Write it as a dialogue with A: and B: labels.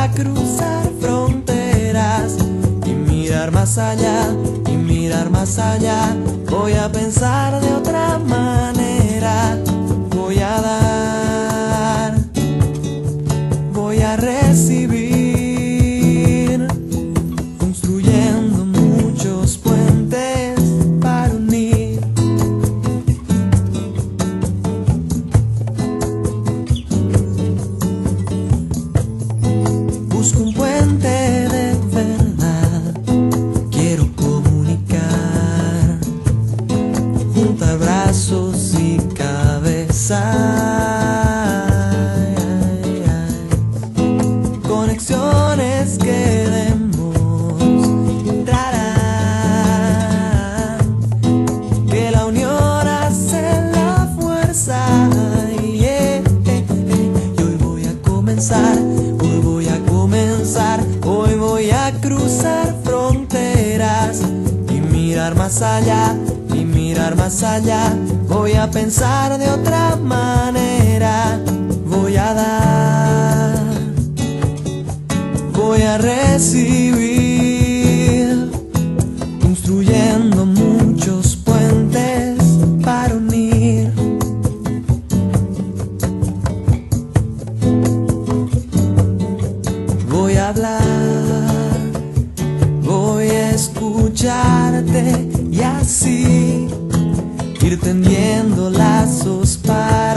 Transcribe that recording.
A: a cruzar fronteras y mirar más allá, y mirar más allá. Voy a pensar de otra manera. Voy a dar, voy a recibir, construyendo muchos puentes para unir. Busco un puente de verdad, quiero comunicar, juntar brazos y cabezas. Conexiones que demostrarán que la unión hace la fuerza. Y hoy voy a comenzar, hoy voy a comenzar, hoy voy a cruzar fronteras y mirar más allá, y mirar más allá. Voy a pensar de otra manera. Voy a dar, voy a recibir, construyendo muchos puentes para unir. Voy a hablar, voy a escucharte y así ir tendiendo lazos para